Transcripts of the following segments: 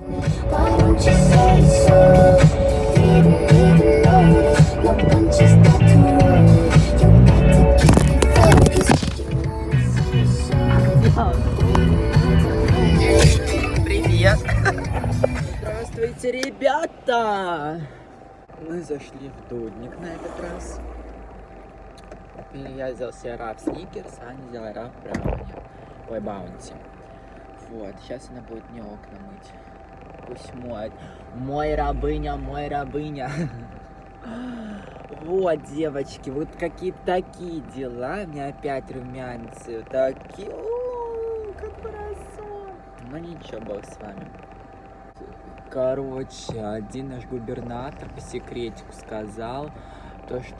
Why don't you say so? Didn't even notice. No punches, not to worry. You got to keep it focused. You wanna say so? Привет! Здравствуйте, ребята! Мы зашли в Дудник на этот раз. Я взял себе раф сникерс, а Аня взяла раф брауни. Ой, баунти. Вот, сейчас она будет мне окна мыть. Пусть моет. Мой рабыня, мой рабыня. Вот, девочки, вот какие такие дела. У меня опять румянцы. Такие, как хорошо. Ну ничего, бог с вами. Короче, один наш губернатор по секретику сказал, то, что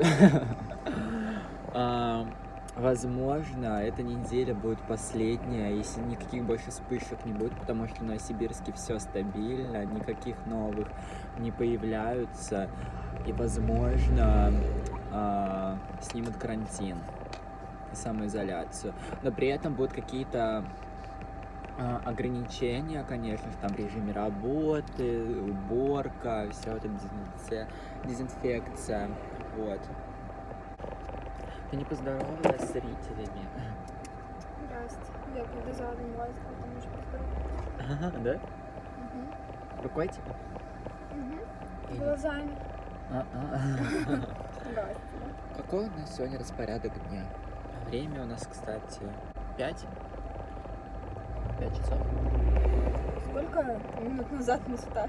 возможно, эта неделя будет последняя, если никаких больше вспышек не будет, потому что в Новосибирске все стабильно, никаких новых не появляются, и, возможно, снимут карантин и самоизоляцию. Но при этом будут какие-то ограничения, конечно же, там в режиме работы, уборка, вся вот эта дезинфекция, вот. Ты не поздоровалась с зрителями? Здрасте. Я когда задом лазила, ты можешь поздороваться. Ага, да? Угу. Рукой тебе? Угу. Глазами. Здрасте. Какой у нас сегодня распорядок дня? Время у нас, кстати, 5 часов. Сколько минут назад мы встали?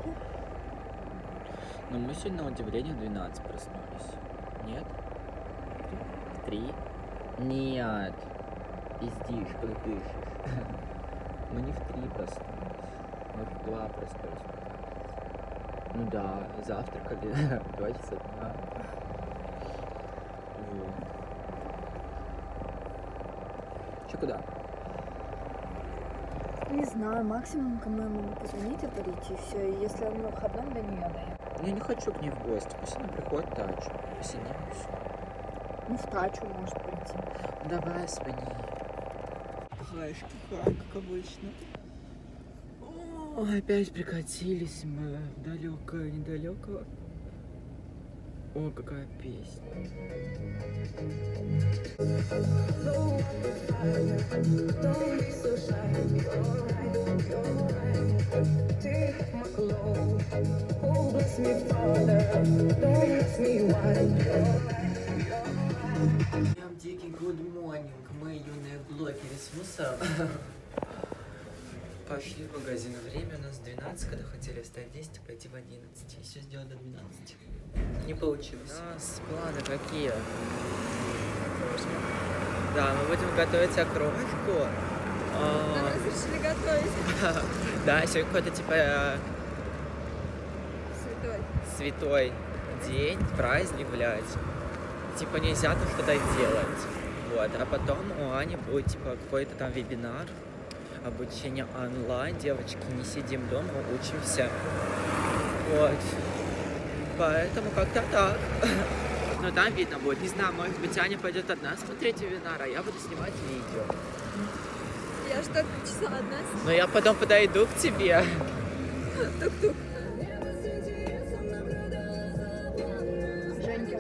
Но мы сегодня, на удивление, в 12 проснулись. Нет? 3? Нет. Пиздишь, прыгаешь. Мы не в 3 проснулись. Мы в 2 проснулись. Ну да, завтракали 2 часа дня. Вот. Че, куда? Не знаю, максимум, кому я могу позвонить, это Рите, и все. И если он на выходном, до нее доехать. Я не хочу к ней в гости. Пусть она приходит в тачу. Посидим и все. Ну, в тачу может прийти. Давай с ней. Хаешки, как обычно. О, опять прикатились мы в недалеко. О, какая песня. Прям дикий good morning, мы юные блогеры с мусором. Пошли в магазин. Время у нас 12, когда хотели встать 10, пойти в 11. И все сделать до 12. Не получилось. У нас планы какие? Да, мы будем готовить окрошку. Нам разрешили готовить. Да, сегодня какой-то типа святой день, праздник, блядь. Типа нельзя там что-то делать. Вот. А потом у Ани будет типа какой-то там вебинар. Обучение онлайн. Девочки, не сидим дома, учимся. Вот. Поэтому как-то так. Но там видно будет. Не знаю, может быть, Аня пойдет одна смотреть вебинар, а я буду снимать видео. Я что, часа одна? Но я потом подойду к тебе. Тук-тук. Женька.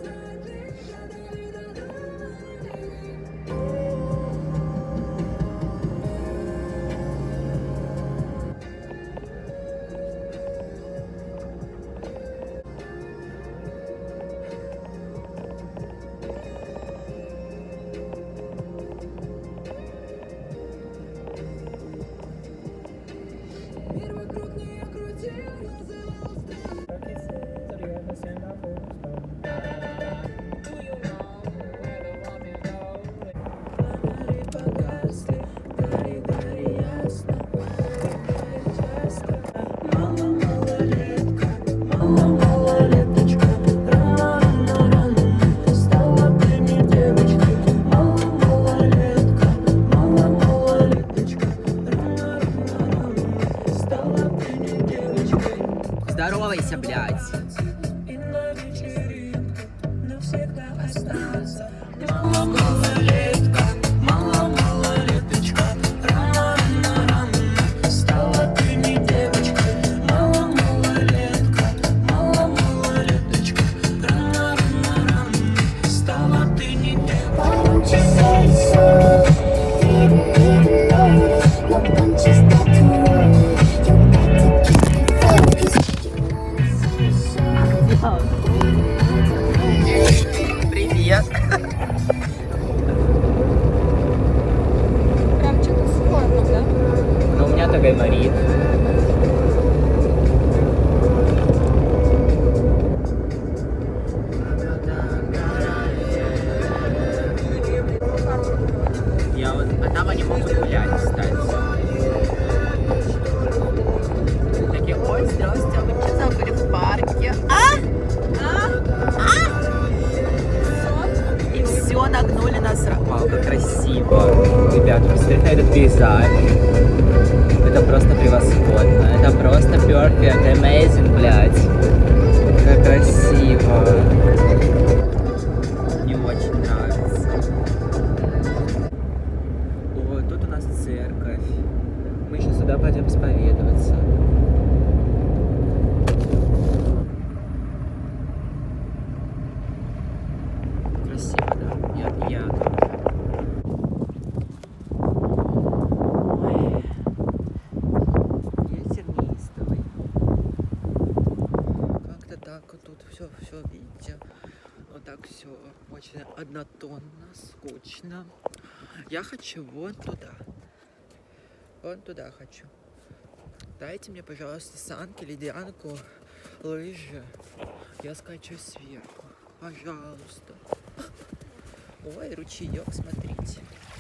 Здоровайся, блядь. Малолеточка, рано, стала ты не девочкой. пейзаж. Это просто превосходно. Это просто perfect, amazing, блядь. Как красиво. Мне очень нравится. О, тут у нас церковь. Мы еще сюда пойдем исповедоваться. Красиво, да? Я тоже. Ой. Ветер неистовый. Как-то так вот тут все, видите. Вот так все очень однотонно, скучно. Я хочу вон туда. Вон туда хочу. Дайте мне, пожалуйста, санки, ледянку, лыжи. Я скачу сверху. Пожалуйста. Ой, ручеек, смотрите.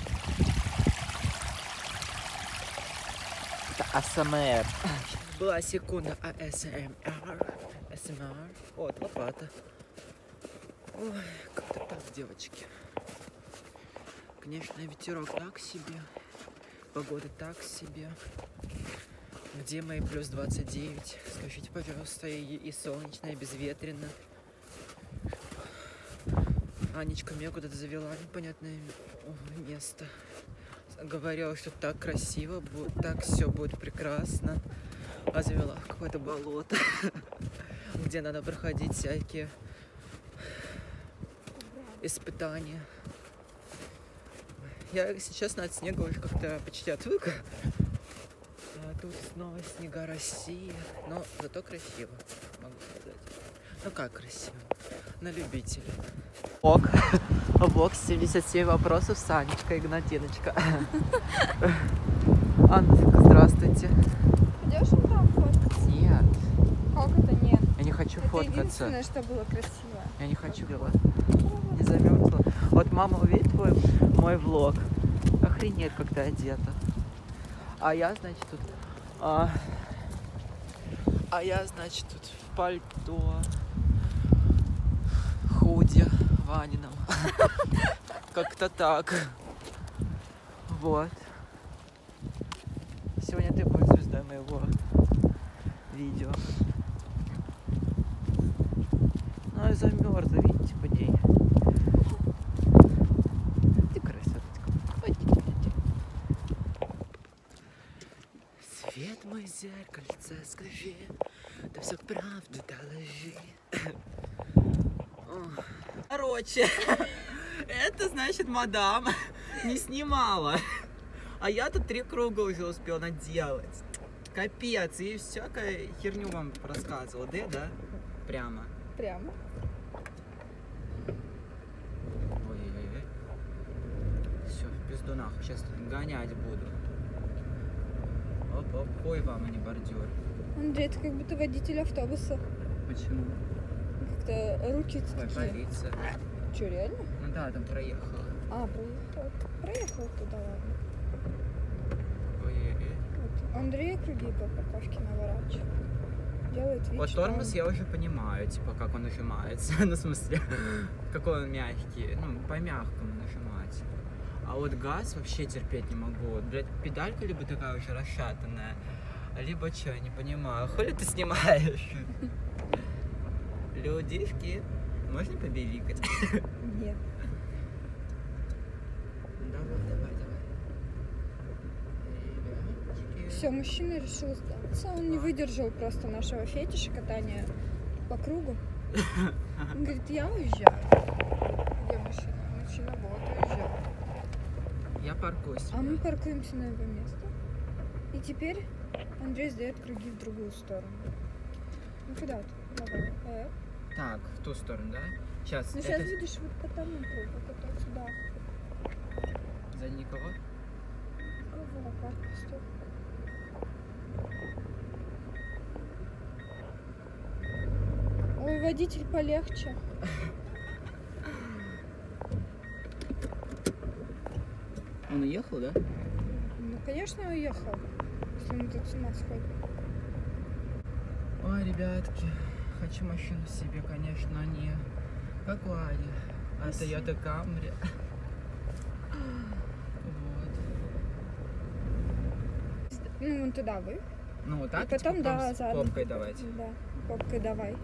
Это АСМР. Была секунда АСМР. АСМР. Вот, лопата. Ой, как-то так, девочки. Конечно, ветерок так себе. Погода так себе. Где мои плюс 29? Скажите, пожалуйста, и солнечно, и безветренно. Анечка меня куда-то завела в непонятное место. Говорила, что так красиво будет, так все будет прекрасно. А завела в какое-то болото, где надо проходить всякие испытания. Я, если честно, от снега уже как-то почти отвык. А тут снова снега России, но зато красиво, могу сказать. Ну как красиво? На любителя. Блок 77 вопросов с Анечкой, Игнатиночка. Анна, здравствуйте. Идешь там фоткаться? Нет, Как это нет? я не хочу Это фоткаться. единственное, что было красиво. Я не хочу не замерзла. Вот мама увидит мой влог. Охренеть, как ты одета. А я, значит, тут... значит, тут в пальто. Худи Ванином. Как-то так. Вот. Сегодня ты будешь звездой моего видео. Ну и замерзла, видите, по ней. Ты красоточка. Свет мой зеркальце, скажи, да все правду доложи. Короче, это значит, мадам не снимала. А я тут 3 круга уже успел наделать. Капец, и всякая херню вам рассказывала, да? Прямо. Прямо. Ой-ой-ой. Все, в пизду нахуй, сейчас тут гонять буду. Оп-оп, хуй вам, а не бордюр. Андрей, ты как будто водитель автобуса. Почему? Как-то руки Ой, такие. полиция. Че, реально? Ну да, там проехала. А, проехал. Проехал туда, ладно. Ой-ой-ой. Вот. Андрей круги по парковке наворачивает. Делает вид, Вот что тормоз он- я уже понимаю, типа, как он нажимается. Ну, в смысле, какой он мягкий. Ну, по-мягкому нажимать. А вот газ вообще терпеть не могу. Блядь, педалька либо такая уже расшатанная, либо что, не понимаю. Хули ты снимаешь? Людишки, можно побеликать? Нет. Давай. Все, мужчина решил сдаться. Он не выдержал просто нашего фетиша катания по кругу. Он говорит, я уезжаю. Где машина? Мужчина, вот, уезжаю. Я паркуюсь. А мы паркуемся на его место. И теперь Андрей сдает круги в другую сторону. Ну куда ты? Давай. Так, в ту сторону, да? Сейчас. Ну сейчас видишь, вот по тому кругу, вот сюда. Сзади никого? Кого? Как? Стоп. Ой, водитель, полегче. Он уехал, да? Ну, конечно, уехал. Если мы тут с ума сходим. Ой, ребятки, хочу машину себе, конечно, не как у Али, а Toyota Camry. Вот. Ну, вон туда вы. Ну, вот так, И потом, типа, да, с задом. попкой давайте. Да, попкой давай.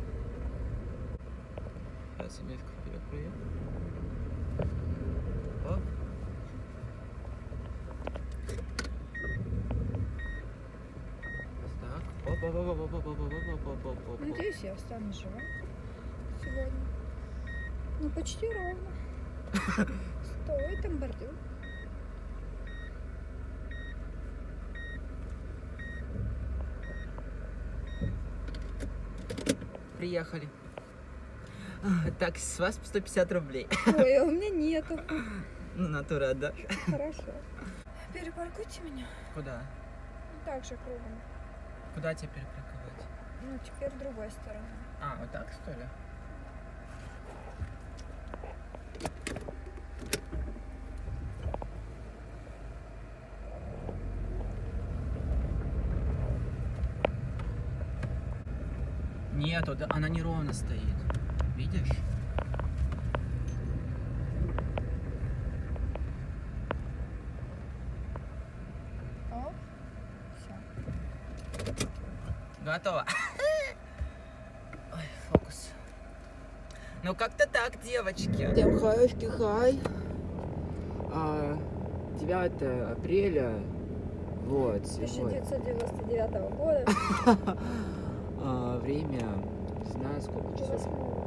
Сейчас я резко вперед проеду. Оп. Так. Оп. Надеюсь, я останусь жива сегодня. Ну, почти ровно. Стой, там бордюр. Приехали. Так, с вас 150 рублей. Ой, а у меня нету. Ну, натура отдашь. Хорошо. Перепаркуйте меня. Куда? Так же кругом. Куда тебя перепарковать? Ну, теперь другой стороной. А, вот так, что ли? Нет, вот она неровно стоит. Видишь? Оп. Все. Готово. Ой, фокус. Ну как-то так, девочки. Всем хаешки, хай. 9 апреля. Вот, сегодня. 1999 года. Время, не знаю сколько часов.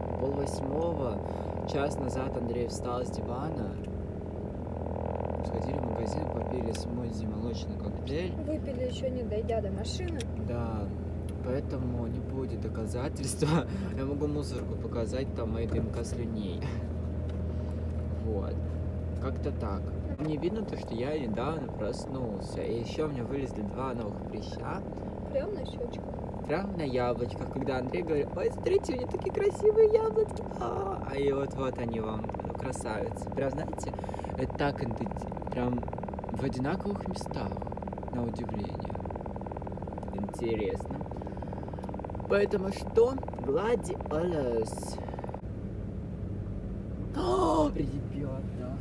7:30. Час назад Андрей встал с дивана. Сходили в магазин, попили смузи, молочный коктейль. Выпили еще не дойдя до машины. Да, поэтому не будет доказательства. Я могу мусорку показать, там мои дымка слюней. Вот. Как-то так. Мне видно то, что я недавно проснулся. И еще у меня вылезли 2 новых прыща. Прям на щечку. Прям на яблочках, когда Андрей говорит: ой, смотрите, у меня такие красивые яблочки. А и вот они вам, красавицы. Прям, знаете, это так, прям в одинаковых местах, на удивление. Интересно. Поэтому что? Гладиолус. О, ребята.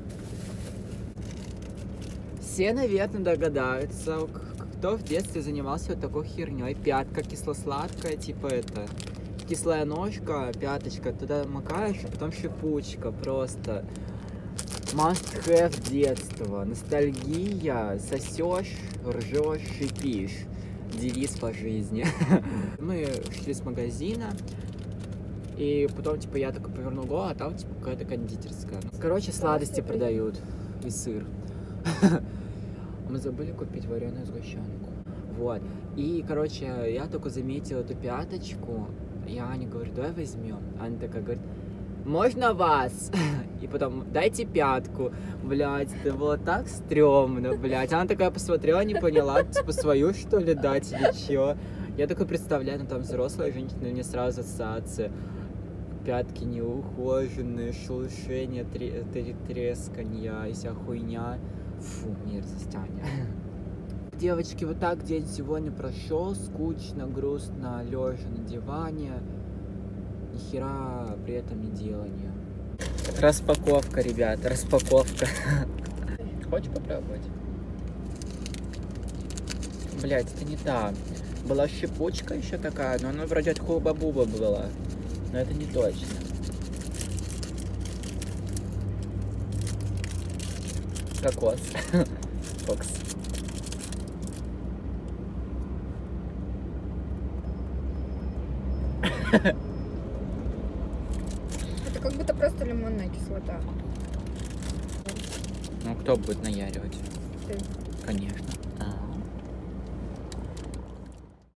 Все, наверное, догадаются, кто в детстве занимался вот такой херней. Пятка кисло-сладкая, типа это. Кислая ножка, пяточка, туда макаешь, а потом шипучка. Просто must have детства. Ностальгия, сосешь, ржешь, шипишь. Девиз по жизни. Мы шли с магазина, и потом, типа, я такой повернул голову, а там, типа, какая-то кондитерская. Короче, сладости продают. И сыр. Мы забыли купить вареную сгущенку. Вот. И, короче, я только заметила эту пяточку. Я Ане говорю: давай возьмем. Аня такая говорит: можно вас? И потом: дайте пятку. Блядь, это было так стрёмно, блядь. Она такая посмотрела, не поняла, типа, свою, что ли, дать или чё. Я такой представляю, ну там взрослая женщина, мне сразу ассоциация. Пятки неухоженные, шелушение, тресканья и вся хуйня. Фу, мерзость, Аня. Девочки, вот так день сегодня прошел. Скучно, грустно, лежа на диване. Ни хера при этом не делания. Распаковка, ребята, распаковка. Хочешь попробовать? Блять, это не та. Была шипучка еще такая, но она вроде от хуба-буба была. Но это не точно. Кокос. Фокс. Это как будто просто лимонная кислота. Ну, кто будет наяривать? Ты. Конечно.